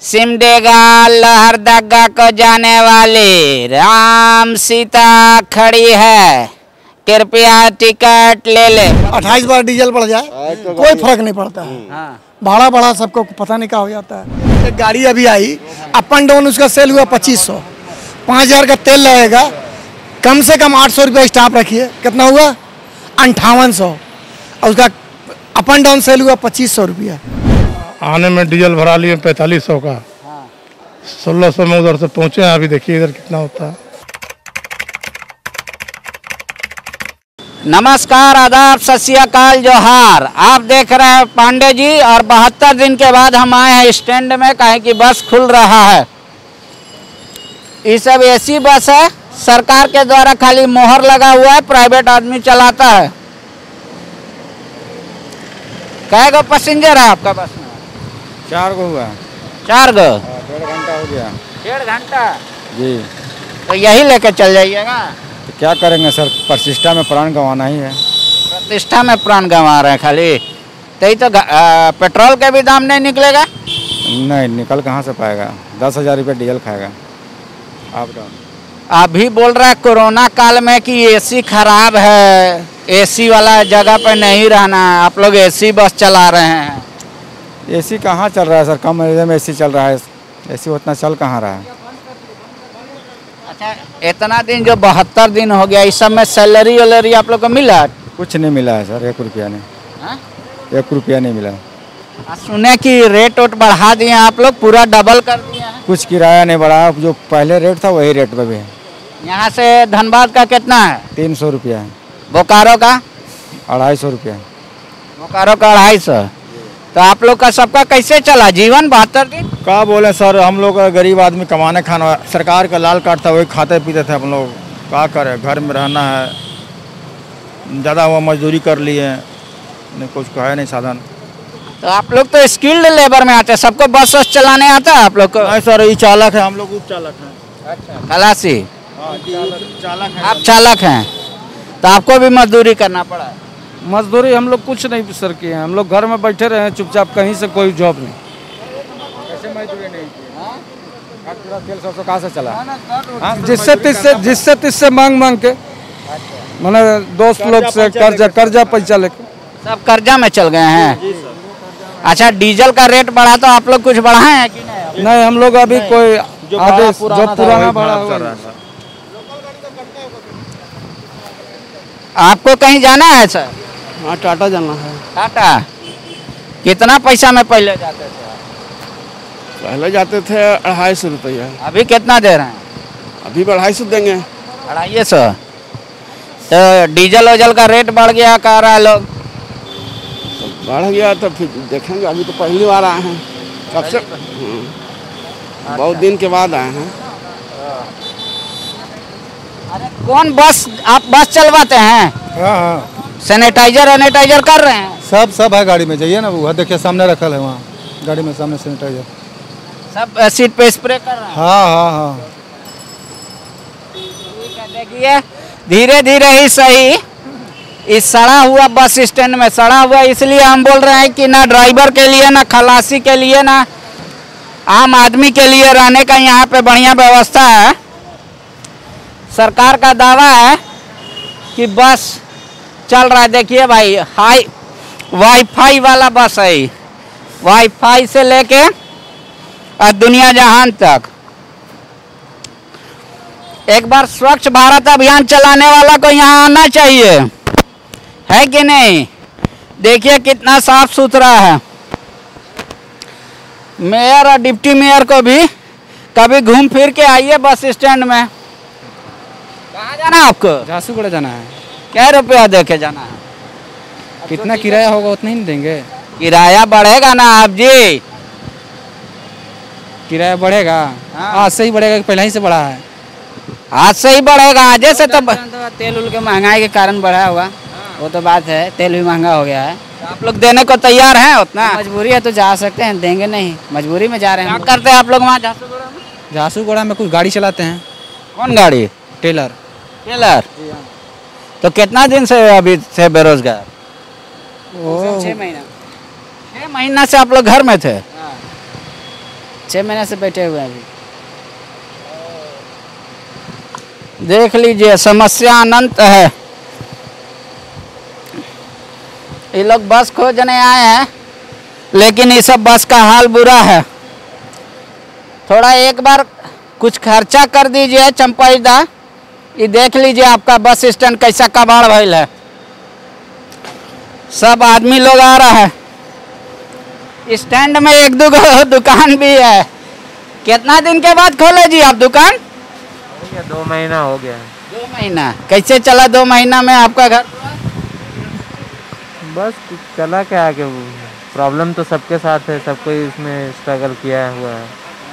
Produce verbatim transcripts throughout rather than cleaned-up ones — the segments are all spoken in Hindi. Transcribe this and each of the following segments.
सिमडेगा लोहरदगा को जाने वाली राम सीता खड़ी है, कृपया टिकट ले ले। अट्ठाईस बार डीजल बढ़ जाए कोई फर्क नहीं पड़ता है। हाँ। भाड़ा बढ़ा सबको पता नहीं क्या हो जाता है। एक गाड़ी अभी आई अप एंड डाउन उसका सेल हुआ पच्चीस सौ, पाँच हजार का तेल लगेगा, कम से कम आठ सौ रुपया स्टाफ रखिए, कितना हुआ अंठावन सौ, और उसका अप एंड डाउन सेल हुआ पच्चीस सौ रुपया। आने में डीजल भरा लिए पैंतालीस सौ का, सोलह सौ में उधर से पहुंचे हैं। अभी देखिए इधर कितना होता है। नमस्कार, आदाब, सत श्री अकाल, जोहार। आप देख रहे हैं पांडे जी, और बहत्तर दिन के बाद हम आए हैं स्टैंड में, कहे कि बस खुल रहा है। ये सब एसी बस है, सरकार के द्वारा खाली मोहर लगा हुआ है, प्राइवेट आदमी चलाता है। कै गो पैसेंजर है आपका बस में? चार गो हुआ। चार गो? डेढ़ घंटा हो गया। डेढ़ घंटा जी? तो यही लेके चल जाइएगा। तो क्या करेंगे सर, प्रतिष्ठा में प्राण गंवाना ही है। प्रतिष्ठा में प्राण गंवा रहे हैं खाली, तो ही तो आ, पेट्रोल के भी दाम नहीं निकलेगा। नहीं निकल कहाँ से पाएगा, दस हजार रुपये डीजल खाएगा आप डाउन। अभी बोल रहा है कोरोना काल में कि एसी खराब है, एसी वाला जगह पे नहीं रहना है, आप लोग एसी बस चला रहे हैं। एसी कहाँ चल रहा है सर, कम एरिया में एसी चल रहा है, एसी उतना चल कहाँ रहा है। अच्छा, इतना दिन जो बहत्तर दिन हो गया, इस सब में सैलरी वैलरी आप लोग को मिला? कुछ नहीं मिला है सर, एक रुपया नहीं। हा? एक रुपया नहीं मिला। सुने कि रेट वोट बढ़ा दिए आप लोग, पूरा डबल कर दिए हैं। कुछ किराया नहीं बढ़ा, जो पहले रेट था वही रेट पे भी है। यहाँ से धनबाद का कितना है? तीन सौ रुपया है। बोकारो का? अढ़ाई सौ रुपया। बोकारो का अढ़ाई सौ। तो आप लोग का सबका कैसे चला जीवन बहत्तर दिन? क्या बोले सर, हम लोग गरीब आदमी कमाने खाना, सरकार का लाल कार्ड था वही खाते पीते थे हम लोग। क्या करें, घर में रहना है, ज़्यादा हुआ मजदूरी कर लिए, नहीं कुछ कहे नहीं साधन। तो आप लोग तो स्किल्ड लेबर में आते हैं, सबको बस वस चलाने आता है आप लोग को? नहीं सर, ये चालक है, हम लोग उप चालक हैं। अच्छा, खलासी? हाँ, चालक हैं। आप चालक हैं, तो आपको भी मजदूरी करना पड़ा? मजदूरी हम लोग कुछ नहीं सर किए हैं, हम लोग घर में बैठे रहे हैं चुपचाप, कहीं से कोई जॉब नहीं। कैसे मजदूरी नहीं की? तेल सौ कहाँ से चला? जिससे तिससे जिससे तिससे मांग मांग के, मैंने दोस्त लोग से कर्जा कर्जा पैसा लेके सब कर्जा में चल गए हैं। अच्छा, डीजल का रेट बढ़ा तो आप लोग कुछ बढ़ाए हैं कि नहीं? नहीं, हम लोग अभी कोई आदेश जो पुराना बढ़ा हुआ। आपको कहीं जाना है सर? हाँ, टाटा जाना है। टाटा? कितना पैसा में पहले जाते थे? पहले जाते थे अढ़ाई सौ रुपया। अभी कितना दे रहे हैं? अभी अढ़ाई सौ देंगे। अढ़ाई सौ? तो डीजल वोजल का रेट बढ़ गया कह रहा है लोग। तो बढ़ गया तो फिर देखेंगे, अभी तो पहली बार आए हैं, कब से बहुत दिन के बाद आए हैं। अरे कौन बस, आप बस चलवाते हैं? हाँ हाँ, सैनिटाइजर वैनिटाइजर कर रहे हैं? सब सब है गाड़ी में, जाइए ना, वो देखिए सामने रखल है, वहाँ गाड़ी में सामने सैनिटाइजर सब सीट पे स्प्रे कर रहे हैं। हाँ हाँ हाँ। देखिए धीरे धीरे ही सही, इस सड़ा हुआ बस स्टैंड में, सड़ा हुआ इसलिए हम बोल रहे हैं कि ना ड्राइवर के लिए, ना खलासी के लिए, ना आम आदमी के लिए रहने का यहाँ पे बढ़िया व्यवस्था है। सरकार का दावा है कि बस चल रहा है। देखिए भाई, हाई वाईफाई वाला बस है, वाईफाई से लेके और दुनिया जहान तक। एक बार स्वच्छ भारत अभियान चलाने वाला को यहाँ आना चाहिए, है कि नहीं? देखिए कितना साफ सुथरा है। मेयर और डिप्टी मेयर को भी कभी घूम फिर के आइए बस स्टैंड में। कहाँ जाना है आपको? झांसीगुड़ा जाना है। क्या रुपया दे के जाना है? कितना किराया होगा उतना ही देंगे। किराया बढ़ेगा ना आप जी? किराया बढ़ेगा? हाँ। आज से ही बढ़ेगा कि पहले ही से बढ़ा है? आज से ही बढ़ेगा, आज से तो तेल उल के महंगाई के कारण बढ़ा होगा, वो तो बात है, तेल भी महंगा हो गया है। तो आप लोग देने को तैयार हैं उतना? मजबूरी है तो जा सकते हैं, देंगे नहीं, मजबूरी में जा रहे हैं। क्या करते हैं आप लोग वहाँ झांसीगुड़ा में? झांसीगुड़ा में कुछ गाड़ी चलाते हैं। कौन गाड़ी? टेलर। टेलर? तो कितना दिन से अभी से बेरोजगार? छः महीना। छः महीना से आप लोग घर में थे? छः महीने से बैठे हुए हैं अभी। देख लीजिए समस्या अनंत है। ये लोग बस खोजने आए हैं, लेकिन ये सब बस का हाल बुरा है। थोड़ा एक बार कुछ खर्चा कर दीजिए चंपाईदा, ये देख लीजिए आपका बस स्टैंड कैसा कबाड़ भइल है। सब आदमी लोग आ रहा है। स्टैंड में एक दो दुकान भी है। कितना दिन के बाद खोले जी आप दुकान? दो महीना हो गया। दो महीना कैसे चला? दो महीना में आपका घर? बस चला क्या आगे, प्रॉब्लम तो सबके साथ है, सबको इसमें स्ट्रगल किया हुआ है।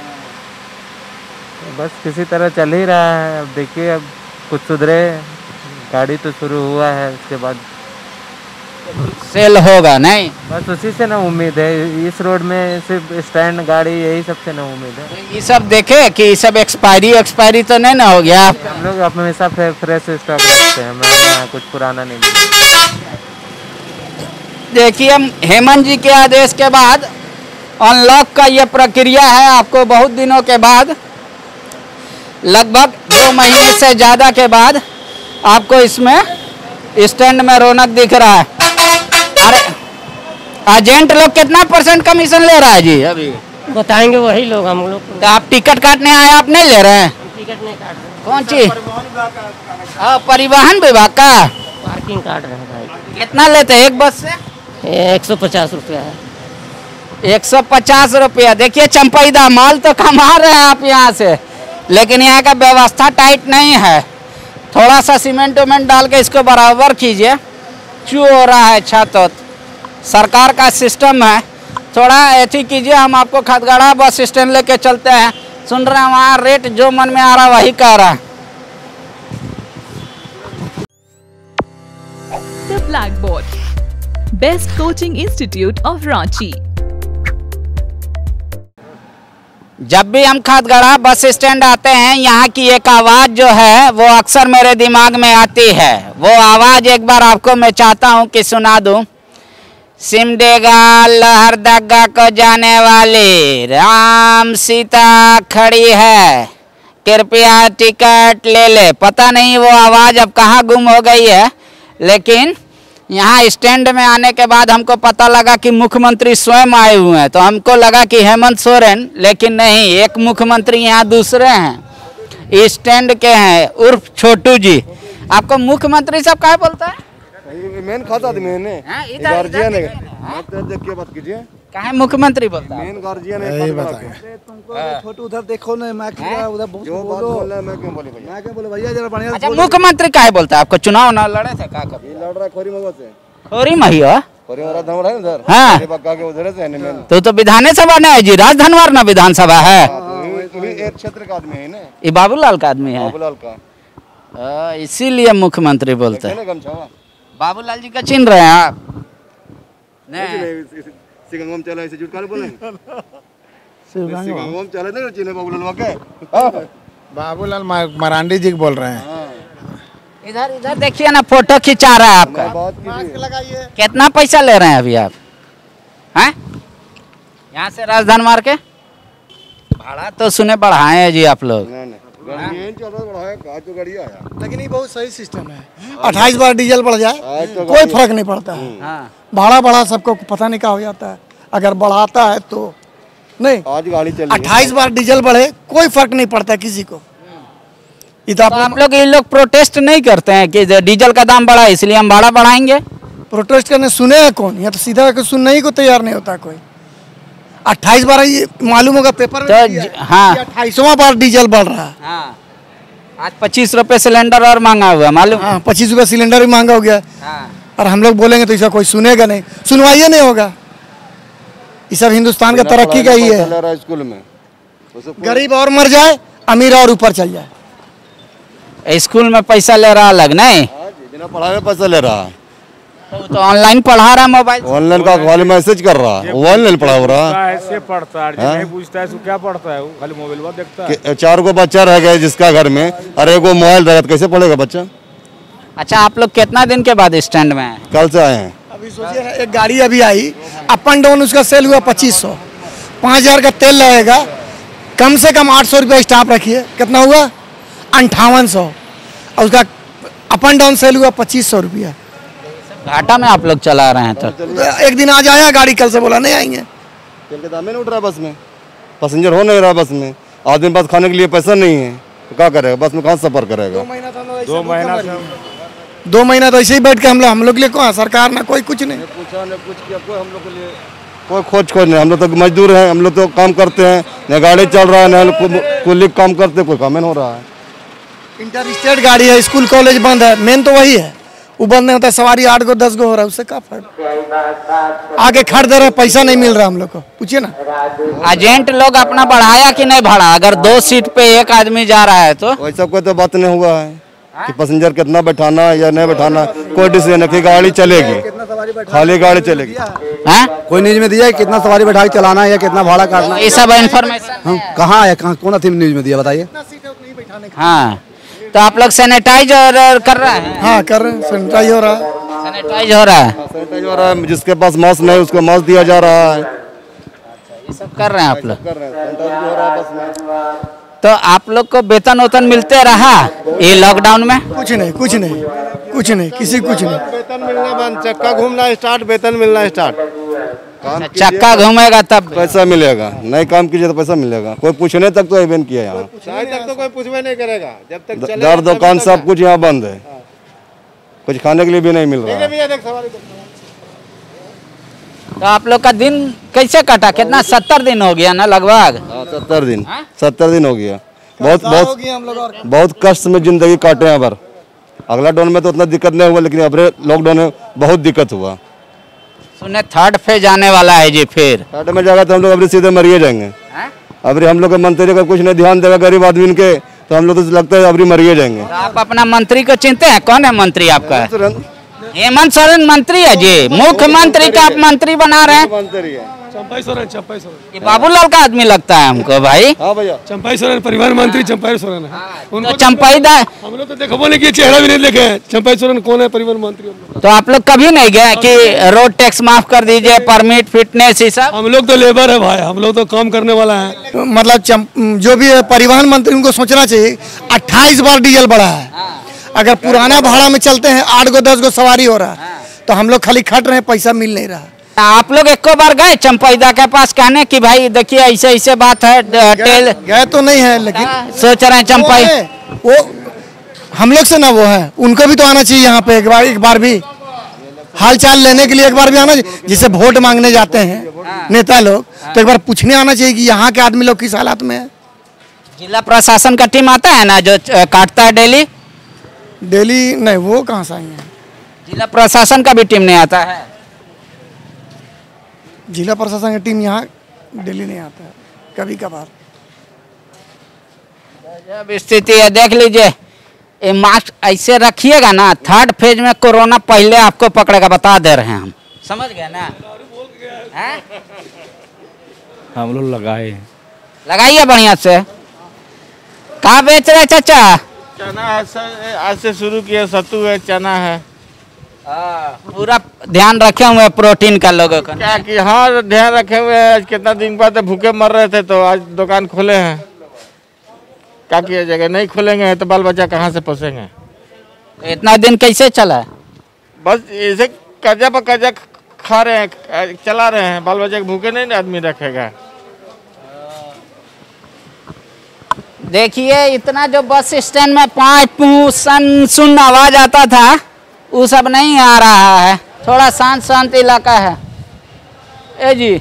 बस किसी तरह चल ही रहा है। अब देखिए, अब कुछ सुधरे, गाड़ी तो शुरू हुआ है, उसके बाद सेल होगा नहीं? बस उसी से ना उम्मीद है। इस रोड में सिर्फ स्टैंड, गाड़ी, यही सबसे ना उम्मीद है। ये सब देखे कि ये सब एक्सपायरी एक्सपायरी तो नहीं ना हो गया? हम लोग हमेशा फ्रेश स्टॉक रखते हैं, हमारे यहाँ कुछ पुराना नहीं मिलता। देखिए, हेमंत जी के आदेश के बाद अनलॉक का ये प्रक्रिया है। आपको बहुत दिनों के बाद, लगभग दो महीने से ज़्यादा के बाद आपको इसमें स्टैंड में रौनक दिख रहा है। अरे एजेंट लोग कितना परसेंट कमीशन ले रहा है जी? अभी बताएंगे वही लोग, हम लोग। तो आप टिकट काटने आए, आप नहीं ले रहे हैं? टिकट नहीं काट रहे। कौन चीज? हाँ, परिवहन विभाग का पार्किंग काट रहे हैं भाई। कितना लेते हैं एक बस से? एक सौ पचास रुपया है। एक सौ पचास रुपया। देखिए चंपाईदा, माल तो कमा रहे हैं आप यहाँ से, लेकिन यहाँ का व्यवस्था टाइट नहीं है। थोड़ा सा सीमेंट उमेंट डाल के इसको बराबर कीजिए। चू हो रहा है छत। सरकार का सिस्टम है, थोड़ा ऐसी कीजिए। हम आपको खदगड़ा बस स्टैंड लेके चलते हैं। सुन रहे हैं वहाँ रेट जो मन में आ रहा वही कह रहा है। The Blackboard, Best Coaching Institute of Ranchi. जब भी हम खदगड़ा बस स्टैंड आते हैं, यहाँ की एक आवाज़ जो है वो अक्सर मेरे दिमाग में आती है। वो आवाज़ एक बार आपको मैं चाहता हूँ कि सुना दूँ। सिमडेगा लहरदगा को जाने वाली राम सीता खड़ी है, कृपया टिकट ले ले। पता नहीं वो आवाज़ अब कहाँ गुम हो गई है, लेकिन यहाँ स्टैंड में आने के बाद हमको पता लगा कि मुख्यमंत्री स्वयं आए हुए हैं। तो हमको लगा कि हेमंत सोरेन, लेकिन नहीं, एक मुख्यमंत्री यहाँ दूसरे हैं, स्टैंड के हैं, उर्फ छोटू जी। आपको मुख्यमंत्री साहब क्या बोलता है? मेन खाता आदमी है, गार्जियन है। मत देख के बात कीजिए। काहे मुख्यमंत्री बोलता है? मेन गार्जियन है। यही बताएं। छोटू उधर देखो ना, मैं उधर बहुत जो बात बोल रहा है मैं क्यों बोली भैया? मैं क्यों बोले भैया, जरा बढ़िया। अच्छा, मुख्यमंत्री काहे बोलता है? आपको चुनाव ना लड़े थे का? कभी लड़ रहा है खोरी महुआ से। खोरी महिया? खोरी वाला धनवर है उधर। हाँ, बक्का के उधर से है मेन। तो तो विधानसभा नहीं है जी, राजधनवर ना विधानसभा है। एक क्षेत्र का आदमी है ना, ये बाबूलाल का आदमी है। बाबूलाल का, इसीलिए मुख्यमंत्री बोलते हैं। बाबूलाल जी का चिन्ह रहे हैं आप? नहीं, सिंगम चला ऐसे झूठ काहे बोलेंगे? सिंगम चला नहीं चिन्ह बाबूलाल के। बाबूलाल मरांडी जी बोल रहे हैं। इधर इधर देखिए ना, फोटो खिंचा रहा है आपका। मास्क लगाइए। कितना पैसा ले रहे हैं अभी आप? हैं यहाँ से राजधनवार के भाड़ा तो सुने बढ़ाए हैं जी आप लोग। लेकिन ये बहुत सही सिस्टम है। अट्ठाईस बार डीजल बढ़ जाए कोई फर्क नहीं पड़ता है। भाड़ा बढ़ा सबको पता नहीं क्या हो जाता है। अगर बढ़ाता है तो नहीं, आज गाड़ी चली अट्ठाईस बार डीजल बढ़े कोई फर्क नहीं पड़ता किसी को। तो आप लोग ये लोग प्रोटेस्ट नहीं करते हैं कि डीजल का दाम बढ़ा इसलिए हम भाड़ा बढ़ाएंगे? प्रोटेस्ट करने सुने हैं कौन? यहाँ तो सीधा सुनने ही को तैयार नहीं होता कोई। अट्ठाईस बार ये मालूम होगा पेपर में। तो हाँ, अट्ठाईसवां बार डीजल बढ़ रहा है। हाँ, आज पच्चीस रुपए सिलेंडर और महंगा हुआ मालूम? हाँ, पच्चीस रुपए सिलेंडर भी महंगा हो गया। हाँ। और हम लोग बोलेंगे तो इसका कोई सुनेगा नहीं, सुनवाइए नहीं होगा। ये सब हिंदुस्तान का तरक्की का ही है। स्कूल में गरीब और मर जाए, अमीर और ऊपर चल जाए। स्कूल में पैसा ले रहा अलग नहीं, बिना पढ़ाए में पैसा ले रहा है। तो ऑनलाइन पढ़ा रहा मोबाइल, ऑनलाइन का खाली मैसेज कर रहा है, ऑनलाइन पढ़ा हो रहा है। ऐसे पढ़ता है, नहीं पूछता है तो क्या पढ़ता है, वो खाली मोबाइल पर देखता है। चार को बच्चा रह गए जिसका घर में, अरे वो मोबाइल रहेगा कैसे पढ़ेगा बच्चा? अच्छा, आप लोग कितना दिन के बाद स्टैंड में आए? कल से आए हैं। अभी सोचिए, एक गाड़ी अभी आई, अप एंड डाउन उसका सेल हुआ पच्चीस सौ, पाँच हजार का तेल लगेगा, कम से कम आठ सौ रुपया स्टाफ रखिए, कितना हुआ अंठावन सौ, और उसका अप एंड डाउन सेल हुआ पच्चीस सौ रुपया। घाटा में आप लोग चला रहे हैं तो, तो एक दिन आज आया गाड़ी, कल से बोला नहीं आएंगे। तेल के दाम नहीं उठ रहा बस में, पैसेंजर हो नहीं रहा बस में, आदमी पास खाने के लिए पैसा नहीं है तो क्या करेगा, बस में कहाँ सफर करेगा। दो महीना से दो महीना तो ऐसे ही बैठ के हम लोग हम लोग के लिए कौन सरकार ना कोई कुछ नहीं पूछा न कुछ किया, कोई हम लोग के लिए कोई खोज खोज नहीं। हम लोग तो मजदूर हैं, हम लोग तो काम करते हैं, न गाड़ी चल रहा है न कुल काम करते, कोई काम नहीं हो रहा है। इंटर स्टेट गाड़ी है, स्कूल कॉलेज बंद है, मेन तो वही है, वो बंद नहीं होता, सवारी आठ गो दस गो हो रहा है, उससे क्या फायदा। आगे खड़ दे रहे, पैसा नहीं मिल रहा हम लोग को, पूछिए ना। एजेंट लोग अपना बढ़ाया कि नहीं बढ़ा? अगर दो सीट पे एक आदमी जा रहा है तो वैसा कोई तो बात नहीं हुआ है कि पैसेंजर कितना बैठाना या नहीं बैठाना, कोई डिसीजन है कि गाड़ी चलेगी, खाली गाड़ी चलेगी। हाँ? कोई न्यूज में दिया है कितना सवारी बैठा के चलाना है या कितना भाड़ा काटना है? ये सब इन्फॉर्मेशन हम कहाँ है, कहाँ कौन सी न्यूज में दिया बताइए। हाँ, तो आप लोग सैनिटाइज कर रहे हैं? हाँ कर रहे हैं, सैनिटाइज हो रहा है। सैनिटाइज हो रहा है, सैनिटाइज हो रहा है, जिसके पास मास्क नहीं उसको मास्क दिया जा रहा है। ये सब कर रहे हैं आप लोग। कर रहे हैं, सैनिटाइज भी हो रहा है बस में। तो आप लोग को वेतन वेतन मिलते रहा ये लॉकडाउन में? कुछ नहीं, कुछ नहीं, कुछ नहीं, किसी कुछ नहीं। वेतन मिलना बंद, चक्का घूमना स्टार्ट, वेतन मिलना स्टार्ट। चक्का घूमेगा तब पैसा मिलेगा, नहीं काम कीजिए तो पैसा मिलेगा। कोई पूछने तक तो इवेंट किया यहाँ, तक तो कोई पूछवे नहीं करेगा जब तक चले। दर दुकान सब कुछ यहाँ बंद है, कुछ खाने के लिए भी नहीं मिल रहा है। तो आप लोग का दिन कैसे कटा? कितना सत्तर दिन हो गया ना लगभग? सत्तर दिन सत्तर दिन हो गया। बहुत बहुत बहुत कष्ट में जिंदगी काटे हैं। पर अगला लॉकडाउन में तो उतना दिक्कत नहीं हुआ, लेकिन अबरे लॉकडाउन में बहुत दिक्कत हुआ। सुने थर्ड फेज आने वाला है जी, फिर थर्ड में जाएगा तो हम लोग अभी सीधे मरिए जाएंगे। अभी हम लोग के मंत्री का कुछ नहीं ध्यान देगा गरीब आदमी के, तो हम लोग तो लगता है अभी मरिए जाएंगे। तो आप अपना मंत्री को चिंते हैं? कौन है मंत्री आपका? हेमंत सोरेन मंत्री है जी, मुख्यमंत्री का आप मंत्री बना रहे हैं। मंत्री है चंपाई सोरेन, चंपाई सोरेन। ये बाबूलाल का आदमी लगता है हमको भाई। हाँ भैया, चंपाई सोरेन परिवहन मंत्री चंपाई सोरेन है। तो चंपाई दा हम लोग तो देखो नहीं कि चेहरा भी नहीं देखे हैं, चंपाई सोरेन कौन है परिवहन मंत्री। तो आप लोग कभी नहीं गए कि रोड टैक्स माफ कर दीजिए, परमिट फिटनेस ये सब? हम लोग तो लेबर है भाई, हम लोग तो काम करने वाला है। तो मतलब जो भी परिवहन मंत्री उनको सोचना चाहिए, अट्ठाईस बार डीजल बढ़ा है। अगर पुराना भाड़ा में चलते हैं, आठ गो दस गो सवारी हो रहा है, तो हम लोग खाली खट रहे हैं, पैसा मिल नहीं रहा। आप लोग एक बार गए चंपैदा के पास कहने कि भाई देखिए ऐसे ऐसे बात है? टेल गए तो नहीं है, लेकिन सोच रहे हैं चंपाई वो हम लोग से ना वो है, उनको भी तो आना चाहिए यहाँ पे एक बार, एक बार भी हाल चाल लेने के लिए एक बार भी आना चाहिए। जिसे वोट मांगने जाते हैं नेता लोग, तो एक बार पूछने आना चाहिए कि यहाँ के आदमी लोग किस हालात में है। जिला प्रशासन का टीम आता है ना जो काटता है डेली? डेली नहीं, वो कहाँ से आएंगे? जिला प्रशासन का भी टीम नहीं आता है? जिला प्रशासन की टीम यहाँ डेली नहीं आता है, कभी कभार। जब स्थिति है देख लीजिए, ये मास्क ऐसे रखिएगा ना, थर्ड फेज में कोरोना पहले आपको पकड़ेगा, बता दे रहे हैं हम। समझ गए ना? हम लोग लगाए लगाइए बढ़िया से। कहाँ बेच रहे चाचा? चना है सर, आज से शुरू किया, सत्तू है, चना है। पूरा ध्यान रखे हुए प्रोटीन का लोगों का। क्या कि हाँ ध्यान रखे हुए हैं। आज कितना दिन बाद भूखे मर रहे थे, तो आज दुकान खोले हैं। क्या किया जाएगा, नहीं खोलेंगे तो बाल बच्चा कहाँ से पोसेंगे? इतना दिन कैसे चला? बस ऐसे कर्जा पर कर्जा खा रहे हैं, चला रहे हैं। बाल बच्चा भूखे नहीं आदमी रखेगा। देखिए इतना जो बस स्टैंड में पाँच पू सन सुन आवाज आता था, वो सब नहीं आ रहा है। थोड़ा शांत शांत इलाका है। ए जी,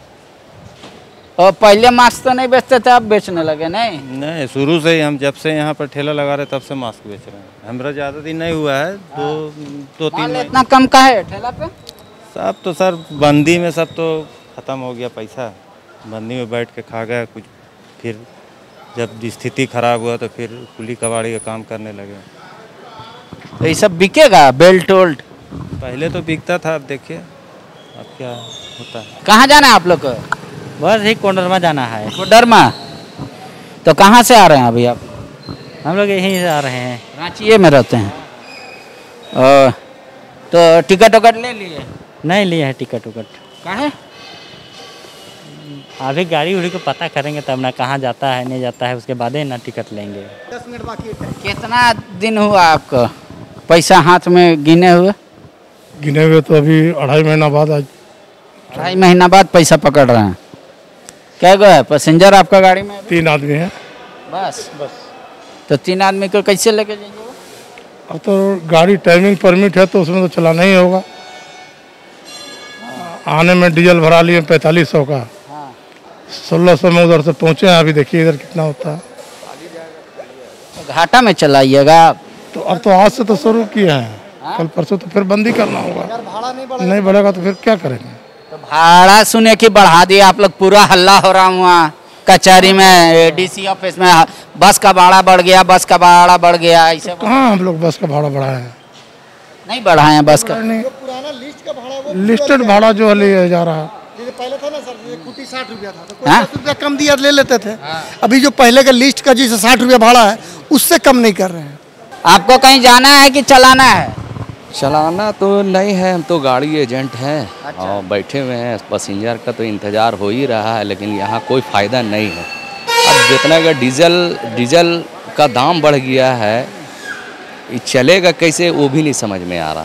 और पहले मास्क तो नहीं बेचते थे, अब बेचने लगे? नहीं नहीं, शुरू से ही हम जब से यहाँ पर ठेला लगा रहे तब से मास्क बेच रहे हैं। हमारा ज़्यादा दिन नहीं हुआ है, दो दो तीन। इतना कम का है ठेला पे? सब तो सर बंदी में सब तो ख़त्म हो गया पैसा। बंदी में बैठ के खा गया कुछ, फिर जब स्थिति खराब हुआ तो फिर कुली कबाड़ी का काम करने लगे। तो ये सब बिकेगा बेल्ट वोल्ट? पहले तो बिकता था, अब देखिए अब क्या होता है। कहाँ जाना है आप लोग को? बस ही कोडरमा जाना है। कोडरमा? तो कहाँ से आ रहे हैं अभी आप? हम लोग यहीं से आ रहे हैं, रांची में रहते हैं। ओ, तो टिकट उकट ले लिए? नहीं लिए है टिकट उकट। काहे? अभी गाड़ी उड़ी को पता करेंगे तब ना, कहाँ जाता है नहीं जाता है, उसके बाद ही ना टिकट लेंगे। दस मिनट बाकी है। कितना दिन हुआ आपको पैसा हाथ में गिने हुए? गिने हुए तो अभी अढ़ाई महीना बाद आज ढाई महीना बाद पैसा पकड़ रहे हैं। क्या गो है पैसेंजर आपका गाड़ी में? तीन आदमी हैं बस बस तो तीन आदमी को कैसे लेके जाएंगे? अब तो गाड़ी टाइमिंग परमिट है तो उसमें तो चलाना ही होगा। आने में डीजल भरा लिए पैंतालीस सौ का, सोलह सौ में उधर से पहुँचे हैं। अभी देखिए इधर कितना होता है। घाटा में चलाइएगा। तो अब तो आज से तो शुरू किए हैं, कल परसों तो फिर बंदी करना होगा। नहीं बढ़ेगा तो फिर क्या करेंगे? तो भाड़ा सुने कि बढ़ा दिया आप लोग, पूरा हल्ला हो रहा हुआ कचहरी में, डीसी ऑफिस में, बस का भाड़ा बढ़ गया, बस का भाड़ा बढ़ गया। ऐसे कहाँ हम लोग बस का भाड़ा बढ़ाए हैं? नहीं बढ़ाए हैं बस का। पुराना लिस्ट का भाड़ा वो लिस्टेड भाड़ा जो लिया जा रहा है, पहले था ना सर, कुटी साठ रुपया था तो कोई दस रुपया कम दिया ले लेते थे। अभी जो पहले का लिस्ट का जिसे साठ रुपया भाड़ा है उससे कम नहीं कर रहे हैं। आपको कहीं जाना है कि चलाना है? चलाना तो नहीं है, हम तो गाड़ी एजेंट हैं। अच्छा। और बैठे हुए हैं, पैसेंजर का तो इंतज़ार हो ही रहा है, लेकिन यहाँ कोई फ़ायदा नहीं है। अब जितना का डीजल डीजल का दाम बढ़ गया है, ये चलेगा कैसे वो भी नहीं समझ में आ रहा।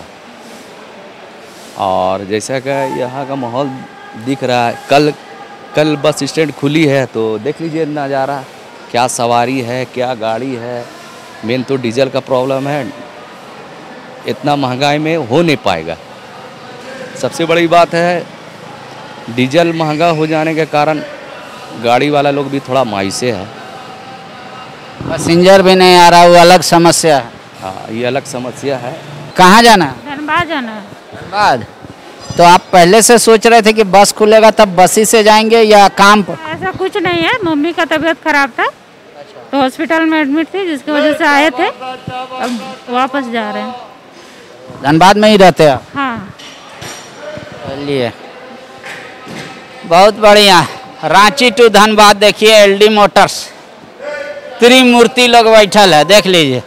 और जैसा कि यहाँ का माहौल दिख रहा है, कल कल बस स्टैंड खुली है तो देख लीजिए नज़ारा, क्या सवारी है क्या गाड़ी है। मेन तो डीजल का प्रॉब्लम है, इतना महंगाई में हो नहीं पाएगा। सबसे बड़ी बात है डीजल महंगा हो जाने के कारण गाड़ी वाला लोग भी थोड़ा मायूसे है। पैसेंजर भी नहीं आ रहा, वो अलग समस्या है। हाँ ये अलग समस्या है। कहाँ जाना है? धनबाद जाना है। धनबाद। तो आप पहले से सोच रहे थे कि बस खुलेगा तब बस ही से जाएंगे या काम पर? ऐसा कुछ नहीं है, मम्मी का तबीयत खराब था तो हॉस्पिटल में एडमिट थी, जिसकी वजह से आए थे, अब वापस जा रहे हैं। धनबाद में ही रहते हैं? हाँ। चलिए बहुत बढ़िया। रांची टू धनबाद देखिए, एलडी मोटर्स, त्रिमूर्ति लोग बैठल है, देख लीजिए।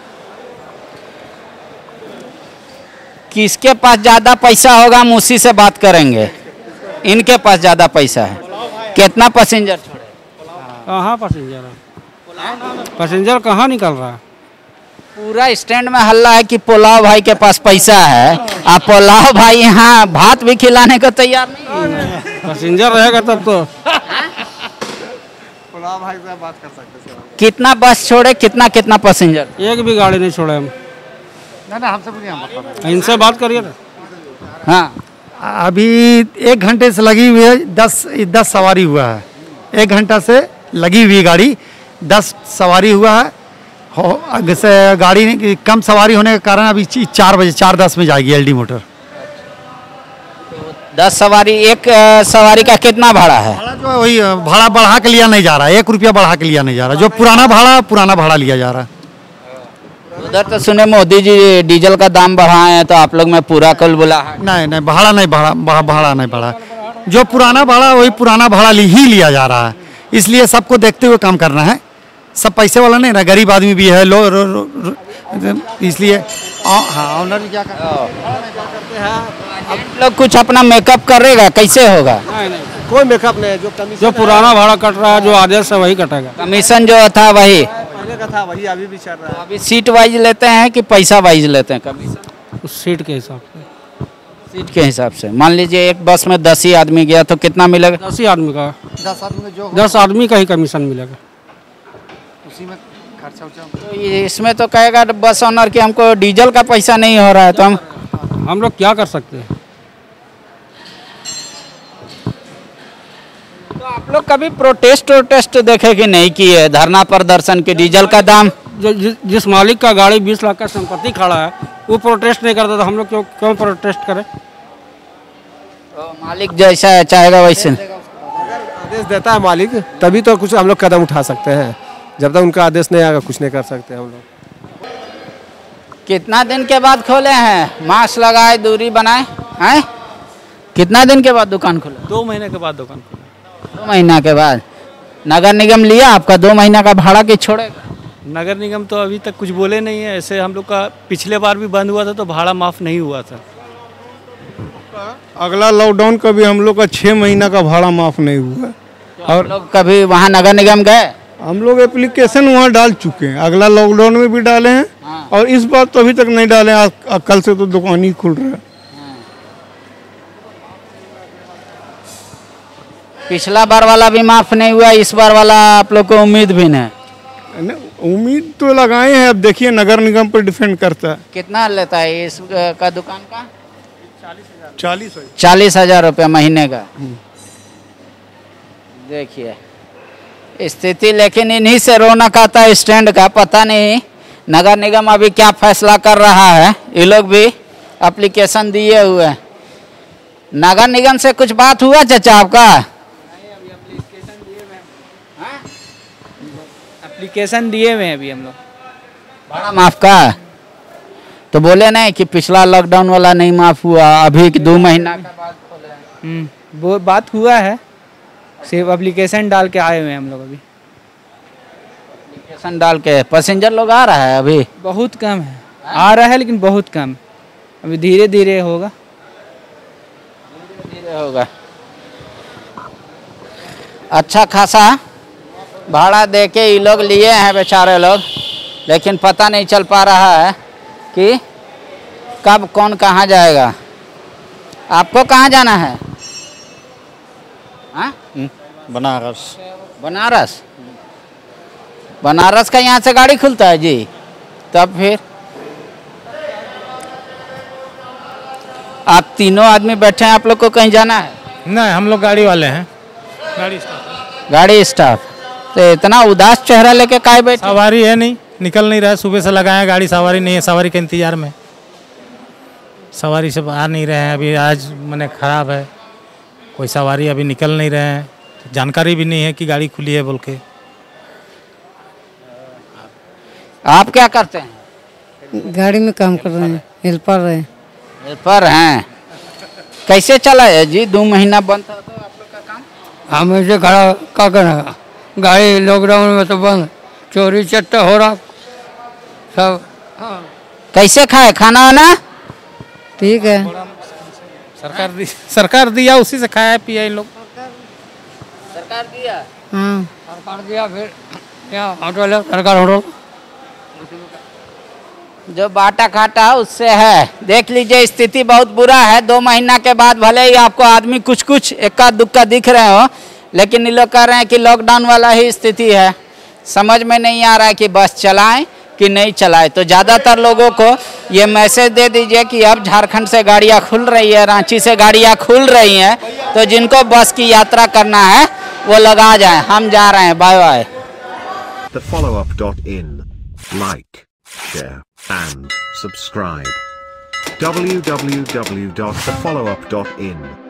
किसके पास ज़्यादा पैसा होगा हम उसी से बात करेंगे। इनके पास ज़्यादा पैसा है। कितना पैसेंजर छोड़े? कहाँ पैसेंजर है? पैसेंजर कहाँ निकल रहा है? पूरा स्टैंड में हल्ला है कि पुलाव भाई के पास पैसा है, आप पुलाव भाई यहाँ भात भी खिलाने को तैयार नहीं। पैसेंजर रहेगा तब तो पुलाव भाई से बात कर सकते हैं। कितना बस छोड़े, कितना कितना पैसेंजर? एक भी गाड़ी नहीं छोड़े हम। ना ना हमसे पूछिए, हम बता। इनसे बात करिए ना। हाँ अभी एक घंटे से लगी हुई है, दस दस सवारी हुआ है। एक घंटा से लगी हुई गाड़ी, दस सवारी हुआ है। हो जैसे गाड़ी कम सवारी होने के कारण अभी चार बजे चार दस में जाएगी एलडी मोटर। दस सवारी, एक सवारी का कितना भाड़ा है? भाड़ा जो वही भाड़ा बढ़ा के लिया नहीं जा रहा है, एक रुपया बढ़ा के लिया नहीं जा रहा। जो पुराना भाड़ा पुराना भाड़ा लिया जा रहा है। उधर तो सुने मोदी जी डीजल का दाम बढ़ाए हैं, तो आप लोग में पूरा कल बोला है। नहीं नहीं भाड़ा नहीं बढ़ा, भाड़ा नहीं बढ़ा। जो पुराना भाड़ा वही पुराना भाड़ा ही लिया जा रहा है, इसलिए सबको देखते हुए काम करना है। सब पैसे वाला नहीं ना, गरीब आदमी भी है लो, रो, रो, रो, इसलिए हाँ ऑनर क्या करते हैं। लोग कुछ अपना मेकअप करेगा, कैसे होगा? नहीं नहीं कोई मेकअप नहीं है। जो कमीशन जो पुराना भाड़ा कट रहा है, जो आदेश है वही कटेगा। कमीशन जो था वही पहले का था वही अभी भी चल रहा है। अभी सीट वाइज लेते हैं कि पैसा वाइज लेते हैं कमीशन? उस सीट के हिसाब से। सीट के हिसाब से। मान लीजिए एक बस में दस ही आदमी गया तो कितना मिलेगा? दस ही आदमी का दस आदमी जो दस आदमी का ही कमीशन मिलेगा, उसी में खर्चा उर्चा। तो इसमें तो कहेगा बस ऑनर कि हमको डीजल का पैसा नहीं हो रहा है, तो हम हम लोग क्या कर सकते हैं? तो आप लोग कभी प्रोटेस्ट वोटेस्ट देखे कि नहीं किए, धरना प्रदर्शन के डीजल का दाम? जो जि, जिस मालिक का गाड़ी बीस लाख का संपत्ति खड़ा है वो प्रोटेस्ट नहीं करता, तो हम लोग क्यों क्यों प्रोटेस्ट करें? तो मालिक जैसा चाहेगा वैसे आदेश देता है मालिक, तभी तो कुछ हम लोग कदम उठा सकते हैं। जब तक उनका आदेश नहीं आएगा कुछ नहीं कर सकते हम लोग। कितना दिन के बाद खोले हैं? मास्क लगाए, दूरी बनाए हैं? कितना दिन के बाद दुकान खोले? दो महीने के बाद दुकान खोले। दो महीना के बाद। नगर निगम लिया आपका दो महीना का भाड़ा कि छोड़ेगा? नगर निगम तो अभी तक कुछ बोले नहीं है। ऐसे हम लोग का पिछले बार भी बंद हुआ था तो भाड़ा माफ़ नहीं हुआ था। अगला लॉकडाउन का भी हम लोग का छः महीना का भाड़ा माफ़ नहीं हुआ। और लोग कभी वहाँ नगर निगम गए? हम लोग एप्लीकेशन वहाँ डाल चुके हैं, अगला लॉकडाउन में भी डाले हैं। हाँ। और इस बार तो अभी तक नहीं डाले, आज कल से तो दुकान ही खुल रहा है। हाँ। पिछला बार वाला भी माफ नहीं हुआ, इस बार वाला आप लोग को उम्मीद भी नहीं? उम्मीद तो लगाए हैं, अब देखिए नगर निगम पर डिपेंड करता है। कितना लेता है इस का दुकान का? चालीस चालीस हजार रुपया महीने का। देखिए स्थिति, लेकिन इन्हीं से रौनक आता है स्टैंड का। पता नहीं नगर निगम अभी क्या फैसला कर रहा है। ये लोग भी एप्लीकेशन दिए हुए हैं। नगर निगम से कुछ बात हुआ चाचा आपका? एप्लीकेशन दिए हुए हैं अभी हम लोग। भाड़ा माफ का तो बोले नहीं कि पिछला लॉकडाउन वाला नहीं माफ हुआ, अभी दो महीना का बाद खोले? वो बात हुआ है, सिर्फ एप्लीकेशन डाल के आए हुए हैं हम लोग अभी। एप्लीकेशन डाल के पैसेंजर लोग आ रहा है? अभी बहुत कम है, आ रहा है लेकिन बहुत कम। अभी धीरे धीरे होगा, धीरे धीरे होगा। अच्छा खासा भाड़ा दे के ये लोग लिए हैं बेचारे लोग, लेकिन पता नहीं चल पा रहा है कि कब कौन कहाँ जाएगा। आपको कहाँ जाना है? हाँ? बनारस। बनारस? बनारस का यहाँ से गाड़ी खुलता है जी? तब फिर आप तीनों आदमी बैठे हैं, आप लोग को कहीं जाना है? नहीं, हम लोग गाड़ी वाले हैं, गाड़ी स्टाफ। गाड़ी स्टाफ। तो इतना उदास चेहरा लेके काहे बैठे? सवारी है नहीं, निकल नहीं रहा है। सुबह से लगाए गाड़ी, सवारी नहीं है, सवारी के इंतजार में। सवारी से आ नहीं रहे हैं अभी, आज मैंने खराब है, कोई सवारी अभी निकल नहीं रहे हैं। जानकारी भी नहीं है कि गाड़ी खुली है बोल के। आप क्या करते हैं? गाड़ी में काम कर रहे हैं, हेल्पर रहे हैं। हेल्पर हैं? कैसे चला है जी? दो महीना बंद था तो आप लोग का काम? हम ऐसे खड़ा क्या करना, गाड़ी लॉकडाउन में तो बंद, चोरी चट्टा हो रहा सब। हाँ। कैसे खाए खाना वाना? ठीक है, सरकार दी, सरकार दिया उसी से खाया पिया इन लोग। सरकार दिया? हाँ सरकार दिया, फिर क्या होटल है, सरकार होटल जो बाटा खाटा उससे है। देख लीजिए स्थिति बहुत बुरा है। दो महीना के बाद भले ही आपको आदमी कुछ कुछ इक्का दुक्का दिख रहे हो, लेकिन ये लोग कह रहे हैं कि लॉकडाउन वाला ही स्थिति है। समझ में नहीं आ रहा है कि बस चलाएं कि नहीं चलाएं। तो ज़्यादातर लोगों को ये मैसेज दे दीजिए कि अब झारखंड से गाड़ियाँ खुल रही है, रांची से गाड़ियाँ खुल रही हैं, तो जिनको बस की यात्रा करना है वो लगा जाएं। हम जा रहे हैं, bye bye. The follow up dot in. Like, share, and subscribe. w w w dot the follow up dot in